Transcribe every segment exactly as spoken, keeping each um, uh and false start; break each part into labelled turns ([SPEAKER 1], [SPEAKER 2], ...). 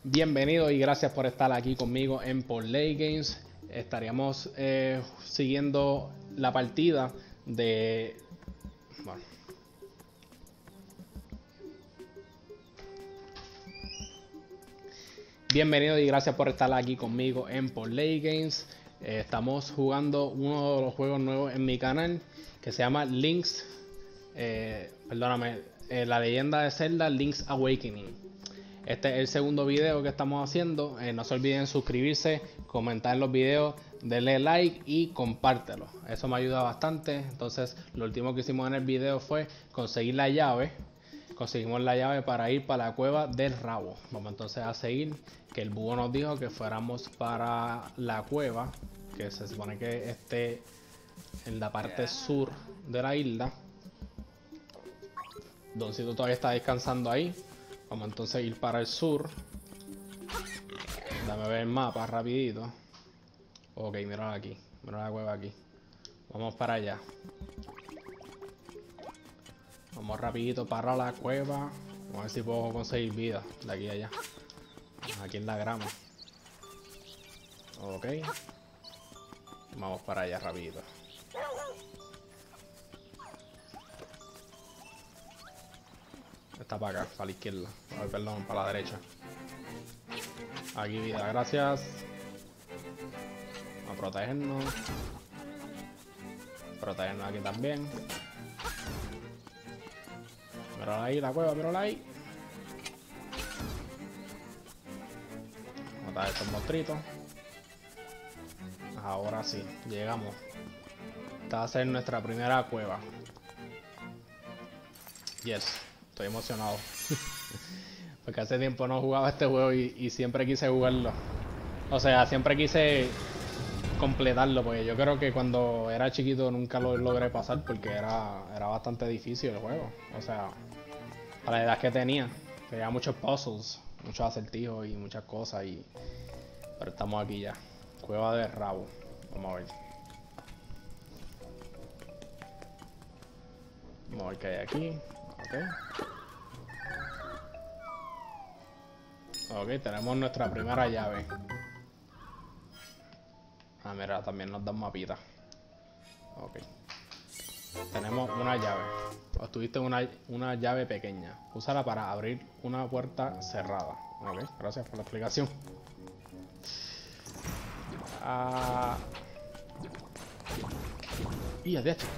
[SPEAKER 1] Bienvenido y gracias por estar aquí conmigo en Porley Games. Estaríamos eh, siguiendo la partida de... Bueno. Bienvenido y gracias por estar aquí conmigo en Porley Games. Eh, estamos jugando uno de los juegos nuevos en mi canal que se llama Link's... Eh, perdóname, eh, la leyenda de Zelda Link's Awakening. Este es el segundo video que estamos haciendo. Eh, no se olviden suscribirse, comentar los videos, denle like y compártelo. Eso me ayuda bastante. Entonces, lo último que hicimos en el video fue conseguir la llave. Conseguimos la llave para ir para la cueva del rabo. Vamos entonces a seguir. Que el búho nos dijo que fuéramos para la cueva, que se supone que esté en la parte sur de la isla. Doncito todavía está descansando ahí. Vamos entonces a ir para el sur. Dame ver el mapa rapidito. Ok, mira aquí. Mira la cueva aquí. Vamos para allá. Vamos rapidito para la cueva. Vamos a ver si puedo conseguir vida de aquí a allá. Aquí en la grama. Ok. Vamos para allá rapidito. Está para acá, para la izquierda. Ay, perdón, para la derecha. Aquí vida, gracias. Vamos a protegernos. Protegernos aquí también. Mírala ahí, la cueva, mírala ahí. Matar a estos monstruitos. Ahora sí, llegamos. Esta va a ser nuestra primera cueva. Yes. Estoy emocionado. Porque hace tiempo no jugaba este juego y, y siempre quise jugarlo. O sea, siempre quise completarlo. Porque yo creo que cuando era chiquito nunca lo logré pasar. Porque era, era bastante difícil el juego. O sea, a la edad que tenía. Tenía muchos puzzles, muchos acertijos y muchas cosas. Y... Pero estamos aquí ya. Cueva de rabo. Vamos a ver. Vamos a ver qué hay aquí. Okay. Ok, tenemos nuestra primera llave. Ah, mira, también nos dan mapita. Ok. Tenemos una llave. Obtuviste una, una llave pequeña. Úsala para abrir una puerta cerrada. Ok, gracias por la explicación. Ah... Y de hecho.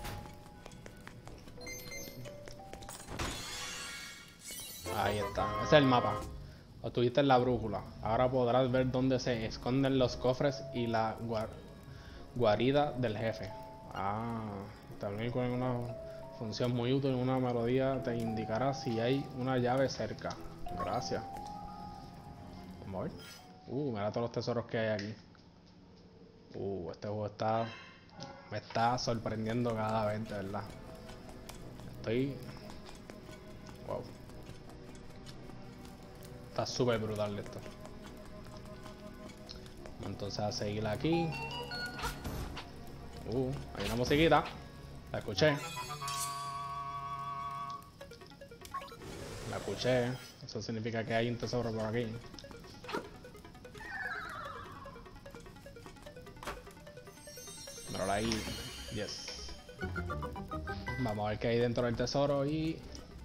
[SPEAKER 1] Ahí está, ese es el mapa. Obtuviste la brújula. Ahora podrás ver dónde se esconden los cofres y la guar guarida del jefe. Ah, también con una función muy útil, una melodía te indicará si hay una llave cerca. Gracias. Vamos a ver. Uh, mira todos los tesoros que hay aquí. Uh, este juego está... Me está sorprendiendo cada vez, de verdad. Estoy... Wow. Está súper brutal esto. Entonces a seguir aquí. Uh, hay una musiquita. La escuché. La escuché. Eso significa que hay un tesoro por aquí. Mírala ahí. Yes. Vamos a ver qué hay dentro del tesoro y...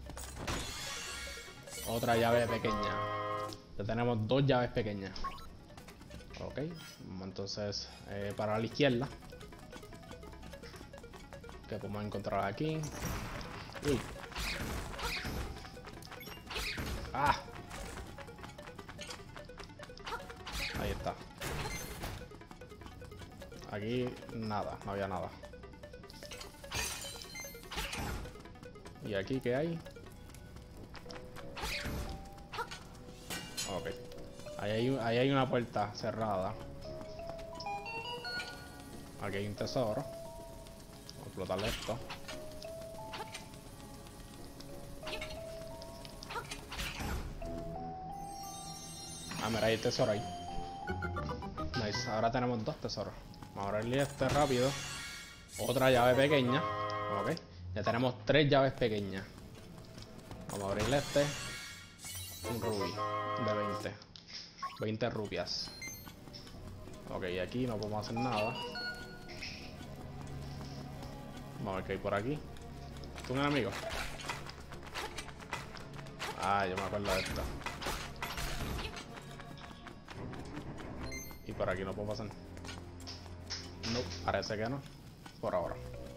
[SPEAKER 1] Otra llave pequeña. Ya tenemos dos llaves pequeñas. Ok. Entonces, eh, para la izquierda. Que podemos encontrar aquí. Uy. Ah. Ahí está. Aquí nada, no había nada. ¿Y aquí qué hay? Ok. Ahí hay, ahí hay una puerta cerrada. Aquí hay un tesoro. Vamos a explotar esto. Ah, mira, hay el tesoro ahí. Nice. Ahora tenemos dos tesoros. Vamos a abrirle este rápido. Otra llave pequeña. Ok. Ya tenemos tres llaves pequeñas. Vamos a abrirle este. Un rubí de veinte. veinte rupias. Ok, aquí no podemos hacer nada. Vamos a ver qué hay por aquí. ¿Es un enemigo? Ah, yo me acuerdo de esto. Y por aquí no puedo pasar. No, parece que no. Por ahora.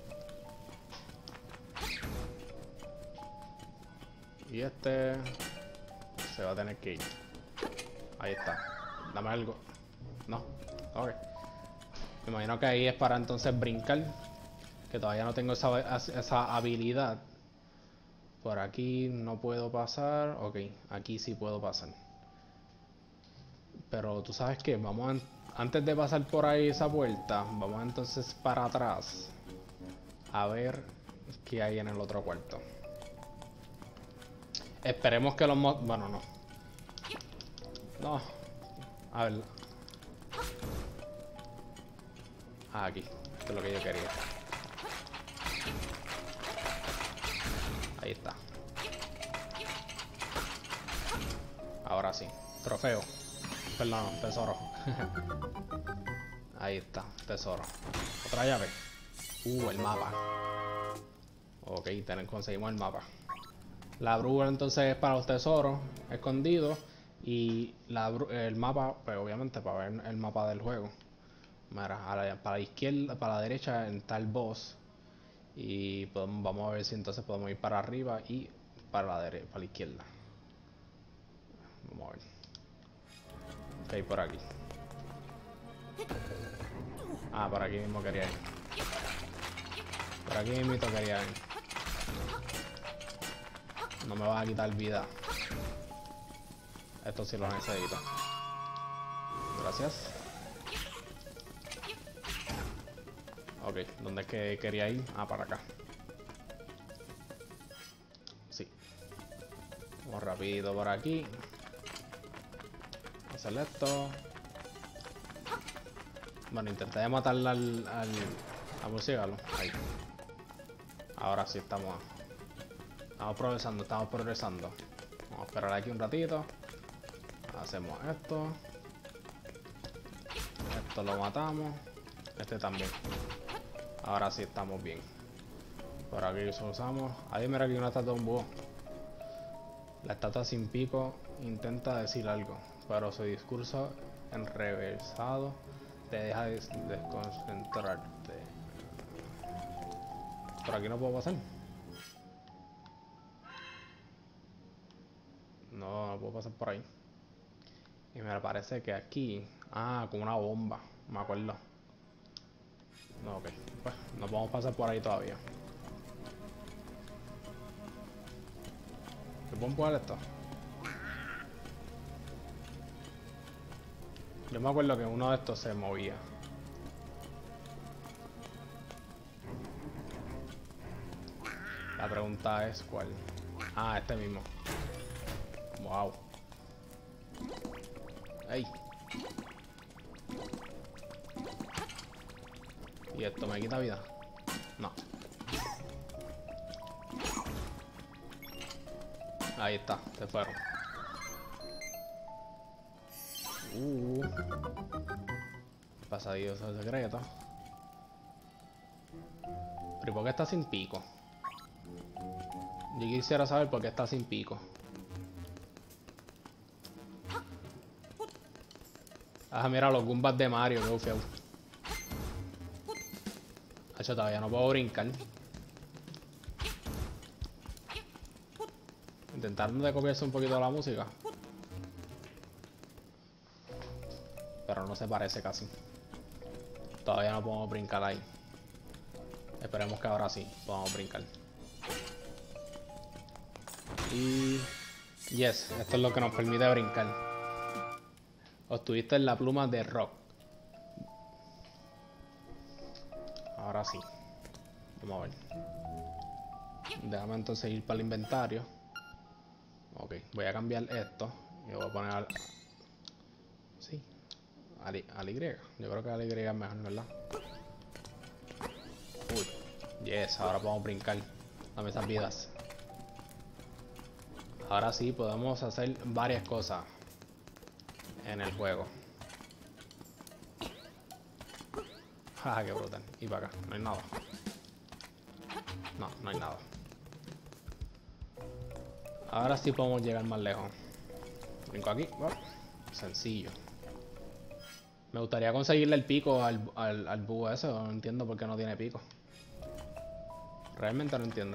[SPEAKER 1] Y este se va a tener que ir. Ahí está. Dame algo. No. Ok. Me imagino que ahí es para entonces brincar. Que todavía no tengo esa, esa habilidad. Por aquí no puedo pasar. Ok, aquí sí puedo pasar. Pero tú sabes que vamos a, antes de pasar por ahí esa puerta, vamos entonces para atrás a ver qué hay en el otro cuarto. Esperemos que los mod... Bueno, no. No. A ver. Ah, aquí. Esto es lo que yo quería. Ahí está. Ahora sí. Trofeo. Perdón, tesoro. Ahí está, tesoro. Otra llave. Uh, el mapa. Ok, tenemos, conseguimos el mapa. La brújula entonces es para los tesoros escondidos. Y la, el mapa, pues obviamente para ver el mapa del juego. Mira, a la, para la izquierda, para la derecha está el boss. Y podemos, vamos a ver si entonces podemos ir para arriba y para la derecha, para la izquierda. Vamos a ver. Ok, por aquí. Ah, por aquí mismo quería ir. Por aquí mismo quería ir. No me vas a quitar vida. Esto sí lo necesito. Gracias. Ok, ¿dónde es que quería ir? Ah, para acá. Sí. Vamos rapidito por aquí. Hacer esto. Bueno, intenté matarle al, al, al murciélago. Ahí. Ahora sí estamos. Estamos progresando, estamos progresando. Vamos a esperar aquí un ratito. Hacemos esto. Esto lo matamos. Este también. Ahora sí estamos bien. Por aquí lo usamos. Ahí mira aquí una estatua de un búho. La estatua sin pico intenta decir algo, pero su discurso enrevesado te deja des desconcentrarte. Por aquí no puedo pasar. No, no puedo pasar por ahí. Y me parece que aquí... Ah, con una bomba. Me acuerdo. No, ok. Pues no podemos pasar por ahí todavía. ¿Te puedo empujar esto? Yo me acuerdo que uno de estos se movía. La pregunta es ¿cuál? Ah, este mismo. Wow. ¡Ey! ¿Y esto me quita vida? No. Ahí está, se fueron. Uh. Pasadillo secreto. ¿Pero por qué está sin pico? Yo quisiera saber por qué está sin pico. Ah, mira los Goombas de Mario, qué feo. Yo todavía no puedo brincar. Intentando de copiarse un poquito la música. Pero no se parece casi. Todavía no podemos brincar ahí. Esperemos que ahora sí podamos brincar. Y... Yes, esto es lo que nos permite brincar. Obtuviste la pluma de Rock. Ahora sí. Vamos a ver. Déjame entonces ir para el inventario. Ok, voy a cambiar esto. Y voy a poner al... Sí. Al, al Y. Yo creo que al Y es mejor, ¿verdad? Uy. Yes, ahora podemos brincar. Dame esas vidas. Ahora sí podemos hacer varias cosas. en el juego. Ah, qué brutal. Y para acá, no hay nada. No, no hay nada. Ahora sí podemos llegar más lejos. Brinco aquí. Oh, sencillo. Me gustaría conseguirle el pico al, al, al búho ese. No entiendo por qué no tiene pico. Realmente no entiendo.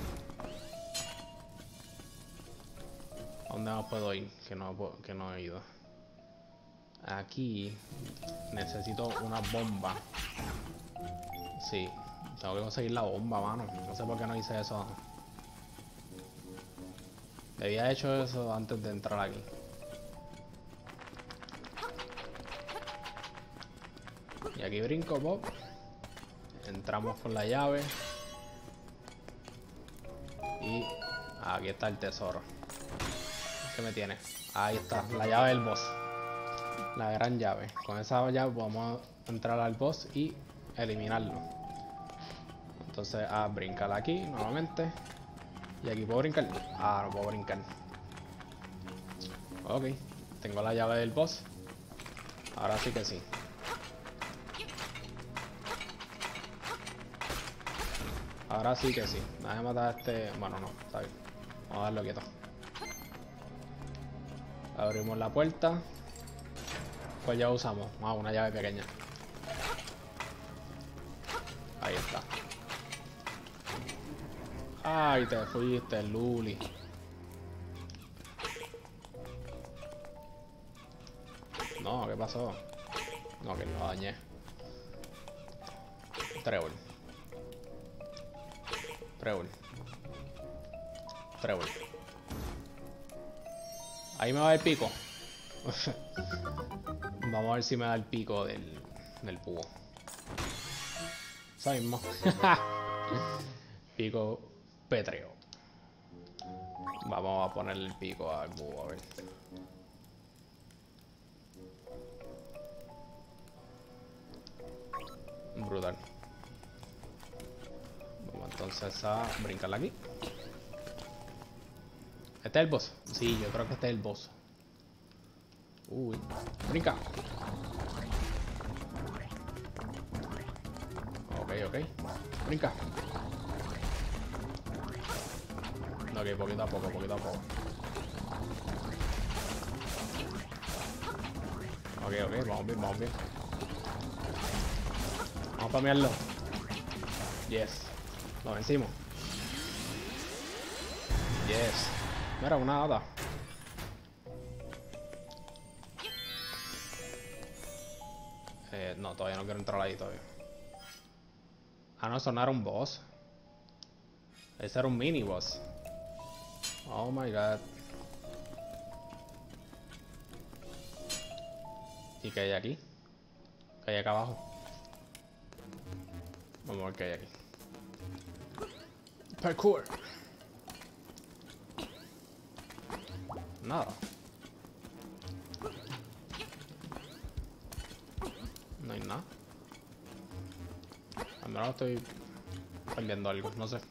[SPEAKER 1] ¿A dónde más puedo ir? Que no, que no he ido. Aquí necesito una bomba. Sí, tengo que conseguir la bomba, mano. No sé por qué no hice eso. Debía haber hecho eso antes de entrar aquí. Y aquí brinco, Bob. Entramos con la llave. Y aquí está el tesoro. ¿Qué me tiene? Ahí está, la llave del boss. La gran llave. Con esa llave podemos entrar al boss y eliminarlo. Entonces, a brincar aquí nuevamente. Y aquí puedo brincar. Ah, no puedo brincar. Ok, tengo la llave del boss. Ahora sí que sí. Ahora sí que sí. Déjame matar a este. Bueno, no, está bien. Vamos a darlo quieto. Abrimos la puerta. Pues ya usamos. Ah, una llave pequeña. Ahí está. Ay, te fuiste, Luli. No, ¿qué pasó? No, que lo dañé. Trébol. Trébol. Trébol. Ahí me va el pico. Vamos a ver si me da el pico del, del búho. Eso mismo. Pico pétreo. Vamos a ponerle el pico al búho, a ver. Brutal. Vamos entonces a brincarla aquí. ¿Este es el boss? Sí, yo creo que este es el boss. Uy, brinca. Ok, ok. Brinca. Ok, poquito a poco, poquito a poco. Ok, ok, vamos bien, vamos bien. Vamos a pamearlo. Yes. Lo vencimos. Yes. Mira, una hada. Eh, no, todavía no quiero entrar ahí todavía. Ah, no, eso no era un boss. Ese era un mini boss. Oh my god. ¿Y qué hay aquí? ¿Qué hay acá abajo? Vamos a ver qué hay aquí. Parkour. Nada. No hay nada. Al menos estoy perdiendo algo, no sé.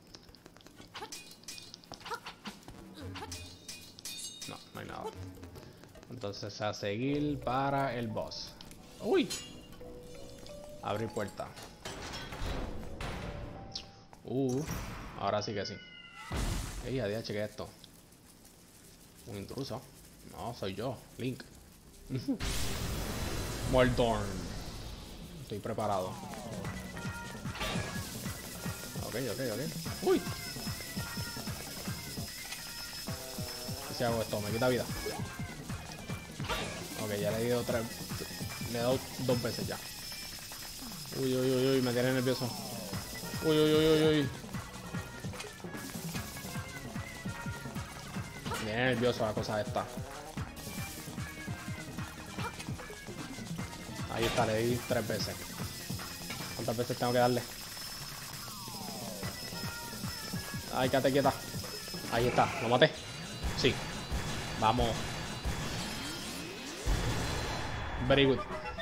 [SPEAKER 1] No, no hay nada. Entonces a seguir para el boss. ¡Uy! Abrir puerta. Uh, ahora sí que sí. Ey, a día chequé esto. Un intruso. No, soy yo, Link. Moldorn. Estoy preparado. Ok, ok, ok. Uy. Si hago esto, me quita vida. Ok, ya le he dado tres. Le he dado dos veces ya. Uy, uy, uy, uy, me tiene nervioso. Uy, uy, uy, uy, uy. Me tiene nervioso la cosa esta. Ahí está, le di tres veces. ¿Cuántas veces tengo que darle? Ay, quédate quieta. Ahí está, lo maté. Sí. Vamos. Very good.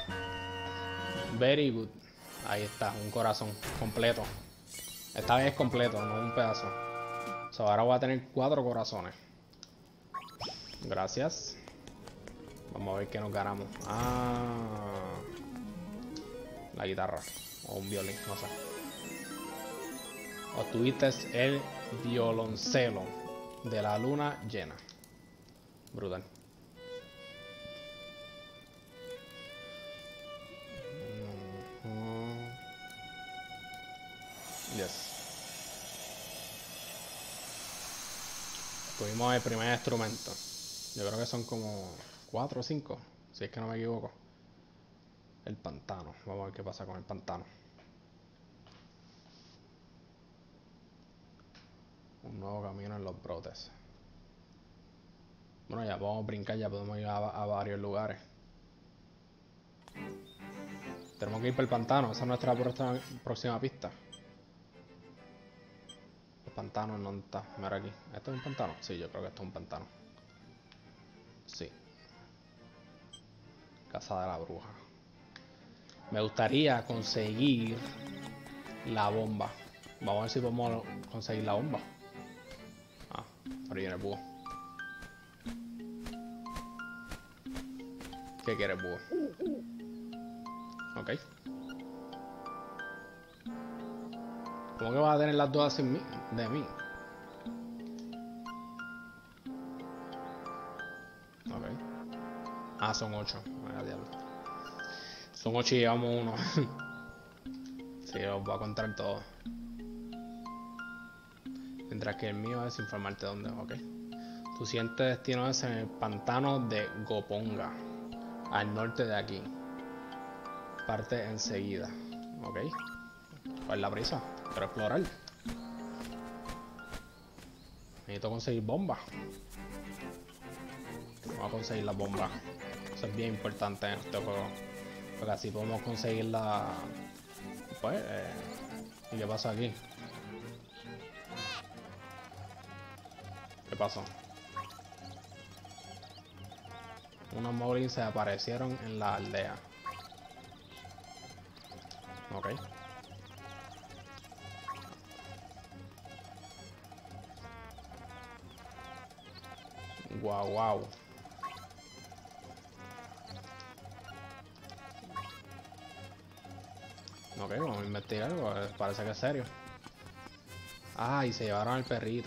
[SPEAKER 1] Very good. Ahí está, un corazón completo. Esta vez es completo, no un pedazo. So, ahora voy a tener cuatro corazones. Gracias. Vamos a ver qué nos ganamos. Ah, la guitarra. O un violín, no sé. Obtuviste el violoncelo de la luna llena. Brutal. Mm-hmm. Yes. Tuvimos el primer instrumento. Yo creo que son como cuatro o cinco, si es que no me equivoco. El pantano. Vamos a ver qué pasa con el pantano. Un nuevo camino en los brotes. Bueno, ya podemos brincar, ya podemos ir a, a varios lugares. Tenemos que ir para el pantano, esa es nuestra próxima, próxima pista. El pantano no está. Mira aquí. ¿Esto es un pantano? Sí, yo creo que esto es un pantano. Sí. Casa de la bruja. Me gustaría conseguir la bomba. Vamos a ver si podemos conseguir la bomba. Ah, por ahí viene el búho. ¿Qué quiere el búho? Ok. ¿Cómo que vas a tener las dudas sin mí? De mí. Ok. Ah, son ocho. Vaya diablo. Son ocho y llevamos uno. Sí, os voy a contar todo. Mientras que el mío es informarte dónde. Ok. Tu siguiente destino es en el pantano de Goponga, al norte de aquí. Parte enseguida. Ok. ¿Cuál es la prisa? Quiero explorar. Necesito conseguir bombas. Vamos a conseguir las bombas. Eso es bien importante en este juego. Porque así podemos conseguir la... Pues... Eh... ¿Y qué pasa aquí? ¿Qué pasó? Unos moblins se aparecieron en la aldea. Ok. Guau, guau. Ok, vamos a investigar algo. Parece que es serio. Ah, y se llevaron al perrito.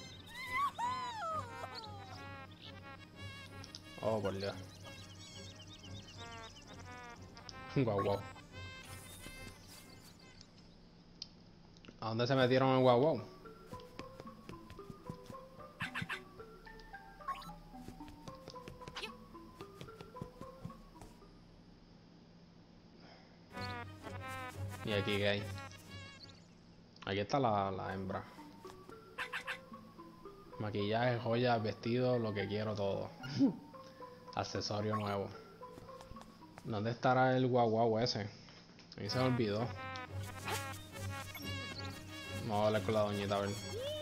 [SPEAKER 1] Oh, por Dios. Guau, guau. ¿A dónde se metieron el guau, guau? Y aquí qué hay. Aquí está la, la hembra. Maquillaje, joyas, vestido, lo que quiero todo. Accesorio nuevo. ¿Dónde estará el guau guau ese? A mí se me olvidó. Vamos a hablar con la doñita a ver.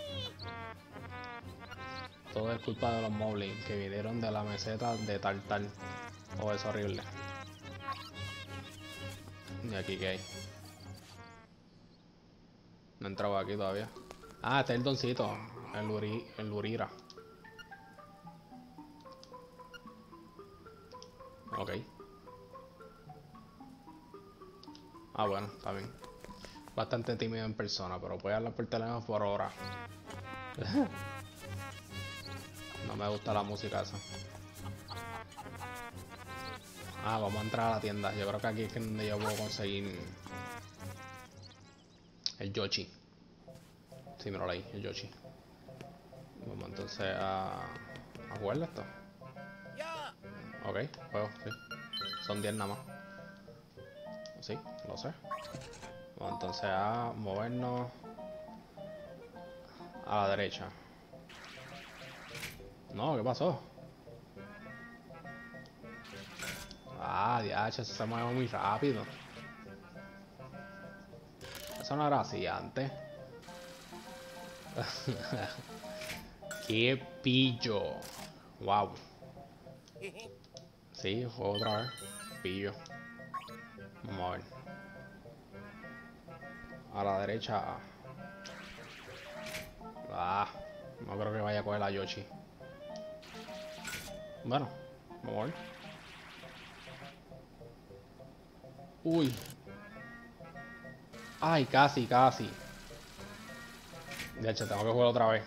[SPEAKER 1] Todo es culpa de los moblins que vinieron de la meseta de tal tal. Oh, es horrible. Y aquí qué hay. No he entrado aquí todavía. Ah, está el doncito. El, uri, el Urira. Ok. Ah, bueno, está bien. Bastante tímido en persona, pero puede hablar por teléfono por hora. No me gusta la música esa. Ah, vamos a entrar a la tienda. Yo creo que aquí es donde yo puedo conseguir el Yoshi. Sí, me lo leí, el Yoshi. Vamos entonces a, a jugar esto. Ok, juego, sí. Son diez nada más. Sí, lo sé. Vamos entonces a movernos a la derecha. No, ¿qué pasó? Ah, diache, eso se mueve muy rápido. Eso no era así antes. Qué pillo. Wow. Sí, juego otra vez. Pillo. Vamos a ver. A la derecha. Ah, no creo que vaya a coger la Yoshi. Bueno, vamos a ver. Uy. Ay, casi, casi. De hecho, tengo que jugar otra vez.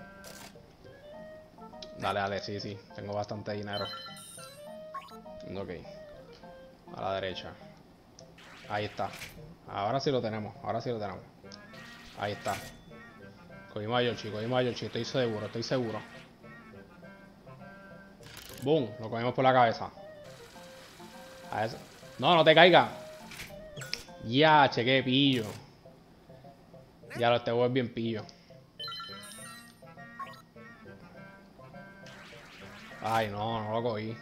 [SPEAKER 1] Dale, dale, sí, sí. Tengo bastante dinero. Ok. A la derecha. Ahí está. Ahora sí lo tenemos. Ahora sí lo tenemos. Ahí está. Cogimos a Yoshi, cogimos a Yoshi. Estoy seguro, estoy seguro. Boom. Lo cogimos por la cabeza. A eso. No, no te caiga. Ya, chequé, pillo. Ya lo este es bien pillo. Ay, no, no lo cogí.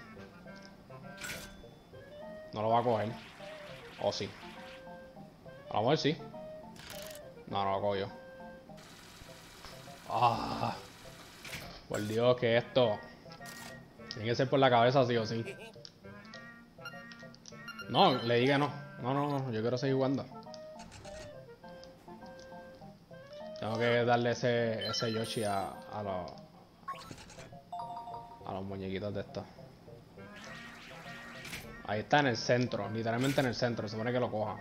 [SPEAKER 1] No lo va a coger. O sí. A lo mejor sí. No, no lo cogió. Ah. Por Dios, que esto tiene que ser por la cabeza, sí o sí. No, le diga no. No, no, no. Yo quiero seguir jugando. Tengo que darle ese, ese Yoshi a, a los a los muñequitos de estos. Ahí está en el centro, literalmente en el centro. Se supone que lo coja.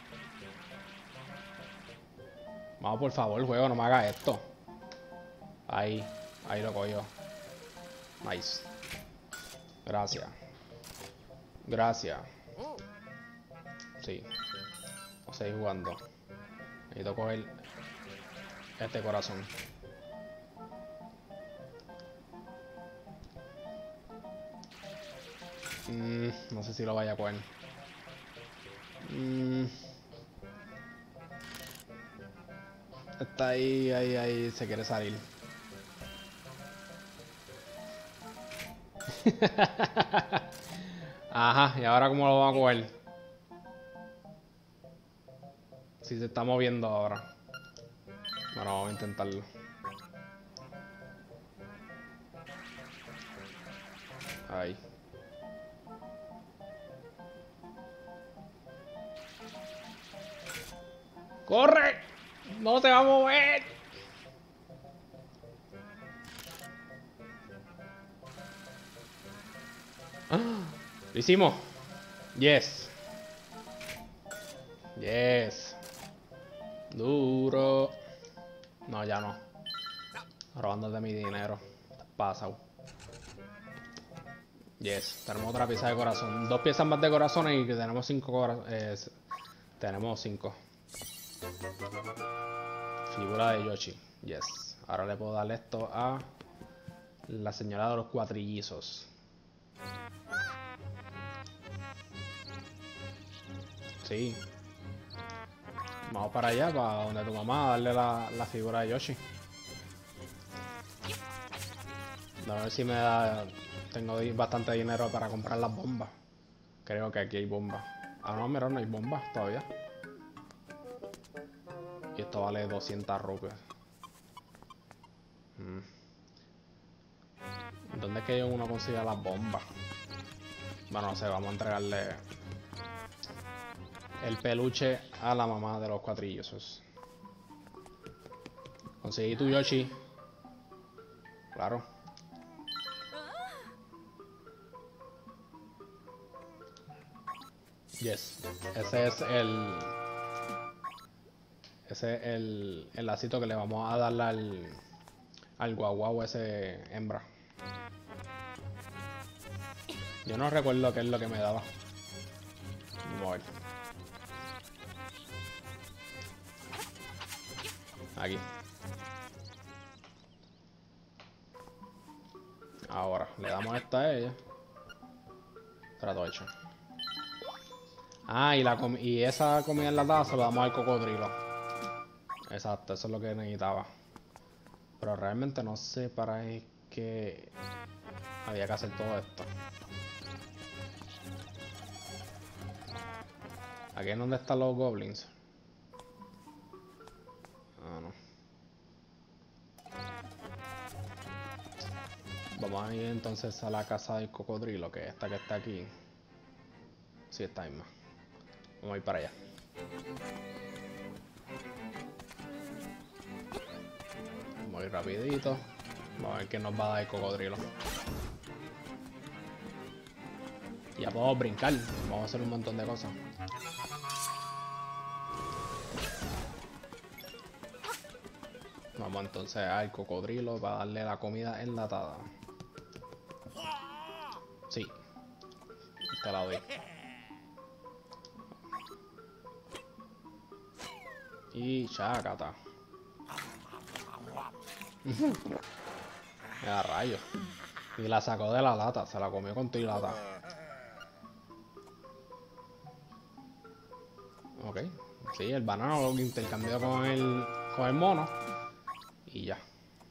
[SPEAKER 1] Vamos, por favor, juego, no me haga esto. Ahí, ahí lo cogió. Nice. Gracias. Gracias. Sí. Vamos a seguir jugando. Necesito coger este corazón. Mm, no sé si lo vaya a coger. Mm. Está ahí, ahí, ahí. Se quiere salir. Ajá, ¿y ahora cómo lo vamos a coger? Si se está moviendo ahora. Bueno, vamos a intentarlo. Ahí. ¡Corre! ¡No se va a mover! ¡Ah! Lo hicimos. Yes. Yes. Duro. No, ya no. Robándote mi dinero. Te has pasado. Yes. Tenemos otra pieza de corazón. Dos piezas más de corazones y que tenemos cinco corazones. Eh, tenemos cinco. Figura de Yoshi. Yes. Ahora le puedo darle esto a la señora de los cuatrillizos. Sí. Vamos para allá, para donde tu mamá, a darle la, la figura de Yoshi. A ver si me da... Tengo bastante dinero para comprar las bombas. Creo que aquí hay bombas. Ah, no, mira, no hay bombas todavía. Y esto vale doscientas rupias. Hmm. ¿Dónde es que uno consiga las bombas? Bueno, no sé, vamos a entregarle el peluche a la mamá de los cuatrillosos. Conseguí tu Yoshi. Claro. Yes. Ese es el... Ese es el, el lacito que le vamos a darle al... Al guaguau ese hembra. Yo no recuerdo qué es lo que me daba. Vamos a ver. Aquí. Ahora, le damos esta a ella. Trato hecho. Ah, y, la com y esa comida enlatada se lo damos al cocodrilo. Exacto, eso es lo que necesitaba. Pero realmente no sé para qué había que hacer todo esto. Aquí es donde están los goblins. Ah, no. Vamos a ir entonces a la casa del cocodrilo, que es esta que está aquí. Sí, esta misma. Vamos a ir para allá. Vamos a ir rapidito. Vamos a ver qué nos va a dar el cocodrilo. Ya podemos brincar. Vamos a hacer un montón de cosas. Vamos entonces al cocodrilo para darle la comida enlatada. Sí. Te la doy. Y chácata. Mira, rayos. Y la sacó de la lata, se la comió con tu lata. Ok. Sí, el banano lo intercambió con el, con el mono. Y ya.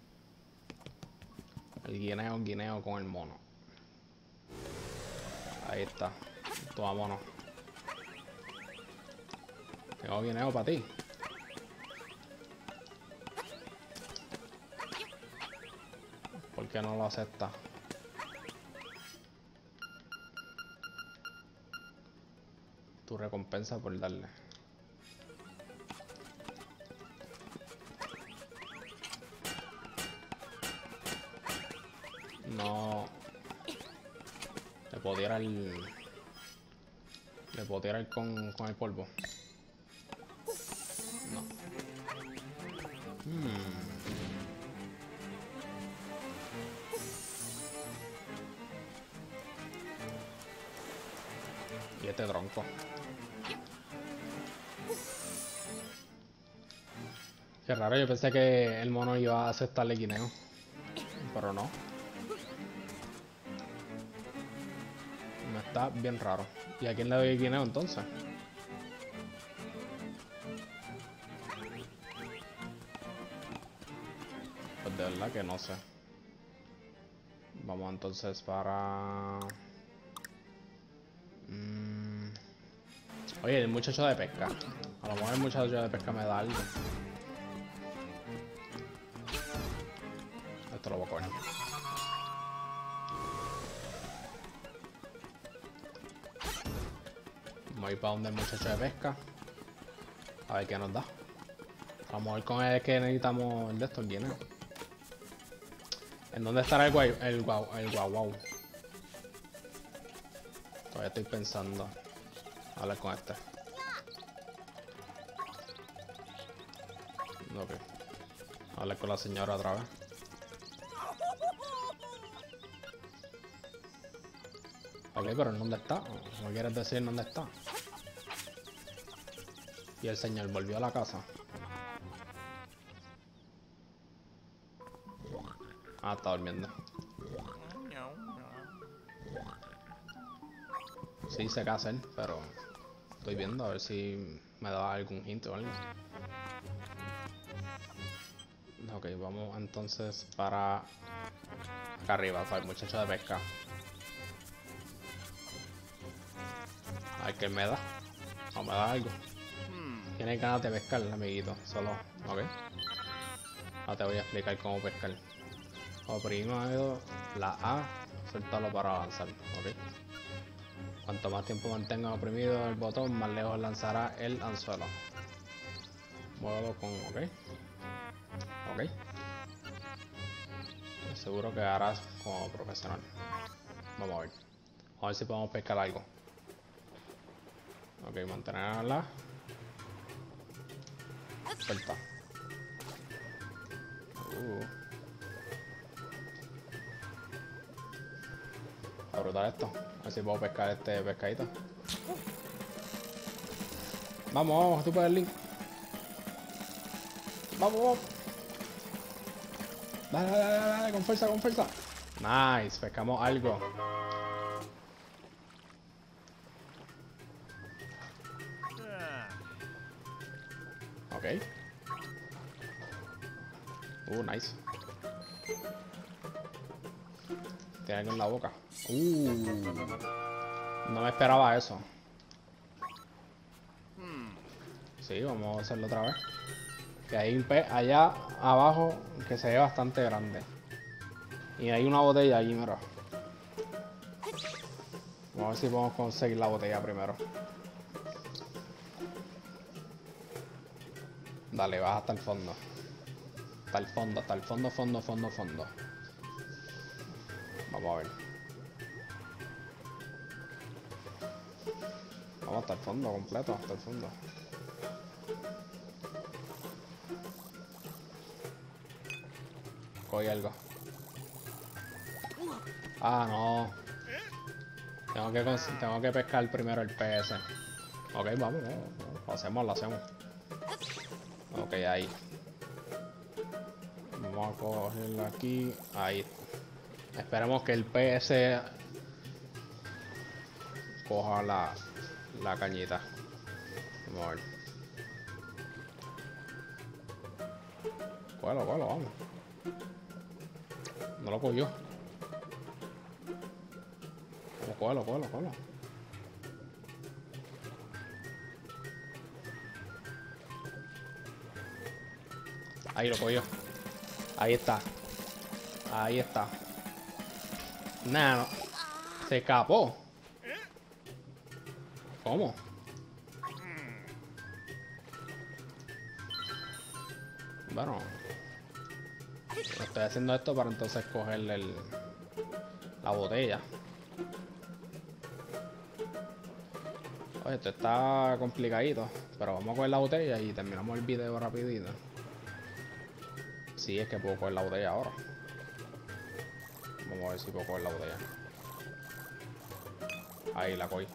[SPEAKER 1] El guineo, el guineo con el mono. Ahí está. Toma, mono. Tengo guineo para ti. ¿Por qué no lo acepta? Tu recompensa por darle. No. Le puedo tirar el... Le puedo tirar con, con el polvo. No. Hmm. Y este tronco. Qué raro, yo pensé que el mono iba a aceptarle guineo. Pero no. No, está bien raro. ¿Y a quién le doy el guineo entonces? Pues de verdad que no sé. Vamos entonces para... Mm. Oye, el muchacho de pesca. A lo mejor el muchacho de pesca me da algo. Esto lo voy a coger. Vamos a ir para donde el muchacho de pesca. A ver qué nos da. A lo mejor con él es que necesitamos el de estos, el guineo. ¿En dónde estará el guay, el guau, el guau guau? Todavía estoy pensando. A hablar con este. Ok. A hablar con la señora otra vez. Ok, pero ¿en dónde está? ¿No quieres decir dónde está? Y el señor volvió a la casa. Ah, está durmiendo. Sí, sé qué hacer, pero estoy viendo a ver si me da algún hint o algo. Ok, vamos entonces para acá arriba, para el muchacho de pesca. A ver qué me da. O me da algo. Tiene ganas de pescar, amiguito. Solo, ok. Ahora te voy a explicar cómo pescar. Oprimido la A, suéltalo para avanzar, ok. Cuanto más tiempo mantenga oprimido el botón, más lejos lanzará el anzuelo. Muévelo con ok. Ok. Seguro que harás como profesional. Vamos a ver. Vamos a ver si podemos pescar algo. Ok, mantenerla. Suelta. Uh. A brutal esto. A ver si puedo pescar este pescadito. Vamos, vamos, tú puedes, Link. Vamos, vamos. Dale, dale, dale, dale, con fuerza, con fuerza. Nice, pescamos algo. Ok. Uh, nice. Tiene algo en la boca. Uh. No me esperaba eso. Sí, vamos a hacerlo otra vez. Que hay un pez allá abajo que se ve bastante grande. Y hay una botella allí, mira. Vamos a ver si podemos conseguir la botella primero. Dale, baja hasta el fondo. Hasta el fondo, hasta el fondo, fondo, fondo, fondo. Vamos a ver. Vamos hasta el fondo, completo, hasta el fondo. cogí algo. Ah, no. Tengo que, tengo que pescar primero el pez. Ok, vamos, vamos, vamos. Lo hacemos, lo hacemos. Ok, ahí. Vamos a cogerlo aquí. Ahí. Esperemos que el pez coja la, la cañita. Vamos a ver. Cógelo, cógelo, vamos. No lo cogió. Vamos, cógelo, cógelo, cógelo. Ahí lo cogió. Ahí está. Ahí está. Nah, no. Se escapó. ¿Cómo? Bueno. Estoy haciendo esto para entonces cogerle el, la botella. Oye, esto está complicadito. Pero vamos a coger la botella y terminamos el video rapidito. Sí, es que puedo coger la botella ahora. Vamos a ver si puedo coger la botella. Ahí la cogí.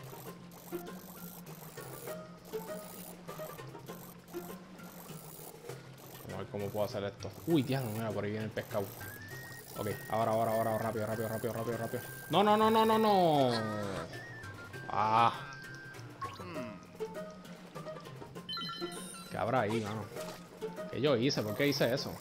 [SPEAKER 1] Vamos a ver cómo puedo hacer esto. Uy, diablo, mira, por ahí viene el pescado. Ok, ahora, ahora, ahora, rápido, rápido, rápido, rápido, rápido. No, no, no, no, no, no. Ah. ¿Qué habrá ahí, mano? ¿Qué yo hice? ¿Por qué hice eso?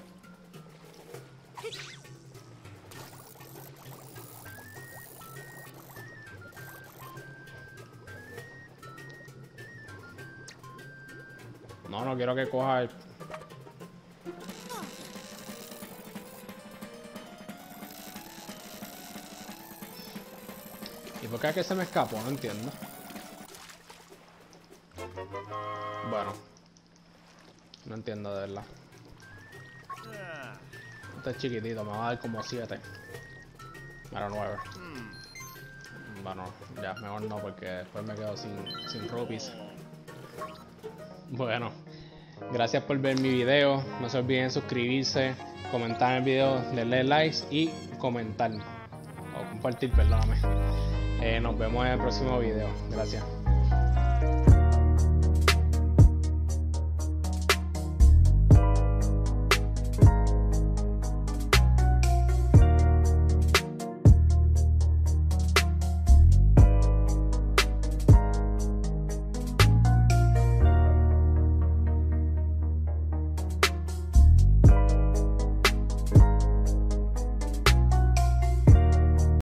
[SPEAKER 1] No, no quiero que coja el... ¿Y por qué es que se me escapó? No entiendo. Bueno. No entiendo de verdad. Este es chiquitito, me va a dar como siete. Era nueve. Bueno, ya, mejor no porque después me quedo sin, sin rupees. Bueno, gracias por ver mi video. No se olviden suscribirse, comentar el video, darle likes y comentar. O compartir, perdóname. Eh, nos vemos en el próximo video. Gracias.